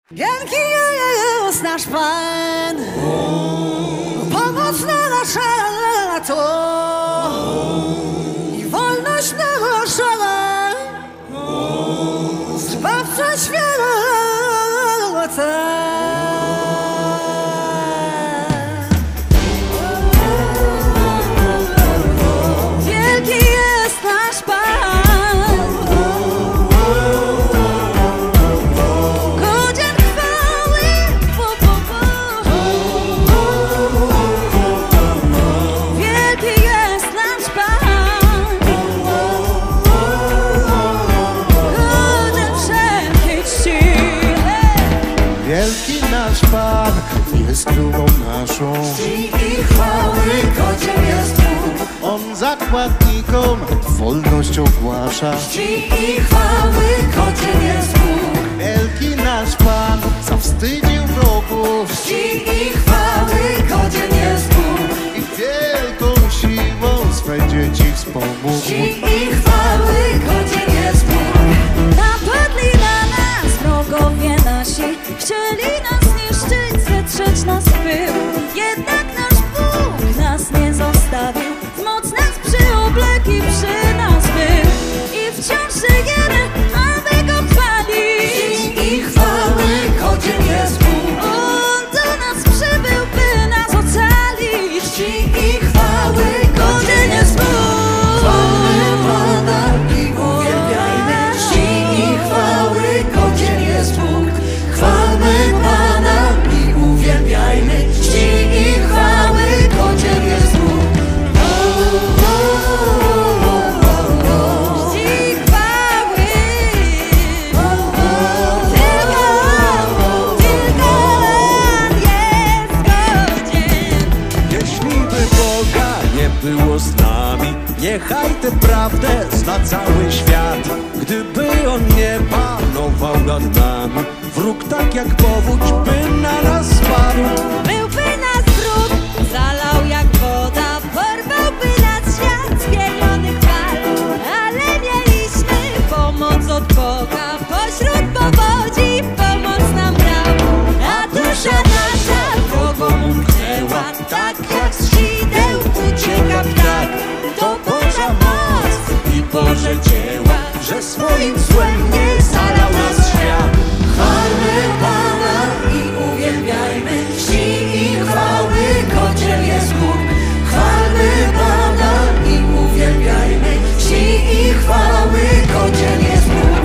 Wielki jest nasz Pan, pomoc na nasze lato i wolność nasza, Zbawca świata. Wielki nasz Pan jest królą naszą. Czci i chwały godzien jest Bóg. On zakładnikom wolność ogłasza. Czci i chwały godzien jest Bóg. Wielki nasz Pan zawstydził wrogów. Czci i chwały godzien jest Bóg. I wielką siłą swe dzieci wspomógł. Czci i chwały godzien jest Bóg. Napadli na nas wrogowie nasi, chcieli nas zniszczyć, zetrzeć nas w pył. Jednak nasz Bóg nas nie zostawił, w moc nas przyoblekł i przy nas był. I wciąż żyjemy, aby Go chwalić. Czci i chwały godzien jest Bóg. On do nas przybył, by nas ocalić. Czci i chwały godzien jest Bóg. Chwalmy Pana i uwielbiajmy. Czci i chwały godzien jest Bóg. Chwalmy Pana i uwielbiajmy. Czci i chwały godzien jest Bóg. Czci i chwały, tylko On jest godzien. Jeśli by Boga nie było z nami, niechaj tę prawdę zna cały świat. Gdyby On nie panował nad nami, wróg tak jak powódź by na nas spadł. Byłby nas wróg, zalał jak woda, porwałby nas świat z pienionych fal. Ale mieliśmy pomoc od Boga, pośród powodzi pomoc nam dał. A dusza nasza wrogom umknęła, tak jak z sideł ucieka ptak. To Boża moc i Boże dzieła, że swoim złem nie zalał nas świat. Chwalmy Pana i uwielbiajmy. Czci i chwały godzien jest Bóg. Chwalmy Pana i uwielbiajmy. Czci i chwały godzien jest Bóg.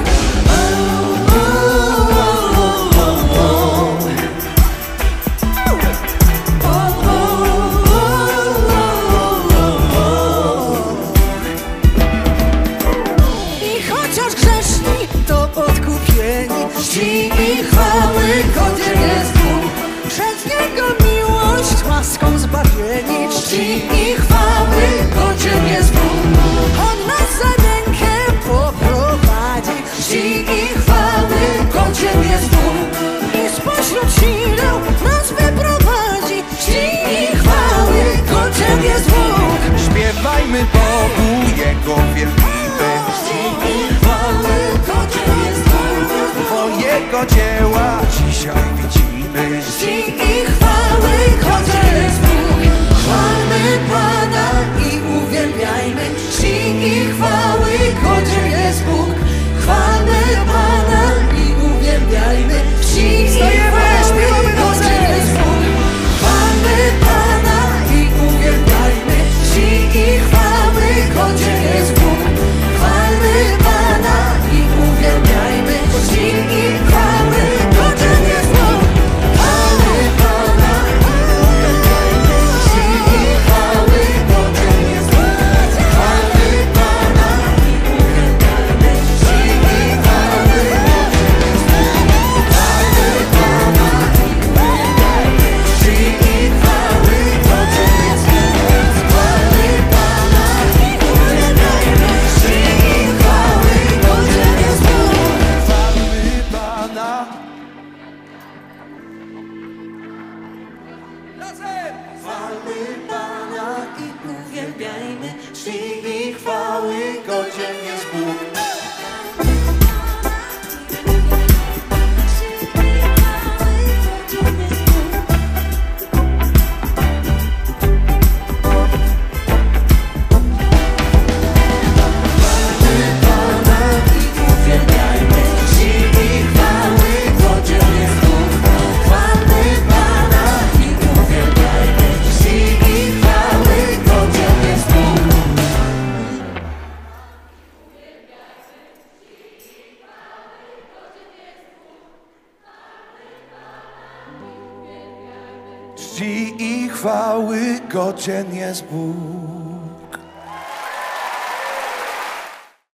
I chociaż grzeszni, to odkupieni. Czci i chwały godzien jest Bóg. Przez Niego miłość łaską zbawieni. Czci i chwały godzien jest Bóg. On nas za rękę poprowadzi. Czci i chwały godzien jest Bóg. I spośród sideł nas wyprowadzi. Czci i chwały godzien jest Bóg. Śpiewajmy Bogu Jego wielbimy, Czci i chwały godzien jest Bóg. bo Jego dzieła dzisiaj widzimy. Czci i chwały godzien jest Bóg. Chwalmy Pana i uwielbiajmy. Czci i chwały godzien jest Bóg. Chwalmy Pana i uwielbiajmy. Czci i chwały godzien jest Bóg. Chwalmy Pana i uwielbiajmy. Czci i chwały godzien jest Bóg. Chwalmy Pana i uwielbiajmy. Czci i chwały godzien jest Bóg. Chwalmy Pana i uwielbiajmy. Czci i chwały godzien jest Bóg. Chwalmy Pana i uwielbiajmy. Czci i chwały godzien jest Bóg. Chwalmy Pana i uwielbiajmy. Czci i chwały godzien jest Bóg. Chwalmy Pana i uwielbiajmy. Czci i chwały godzien jest Bóg. Chwalmy Pana. Chwalmy Pana i uwielbiajmy. Czci i chwały godzien jest Bóg. Czci i chwały czci i chwały godzien jest Bóg.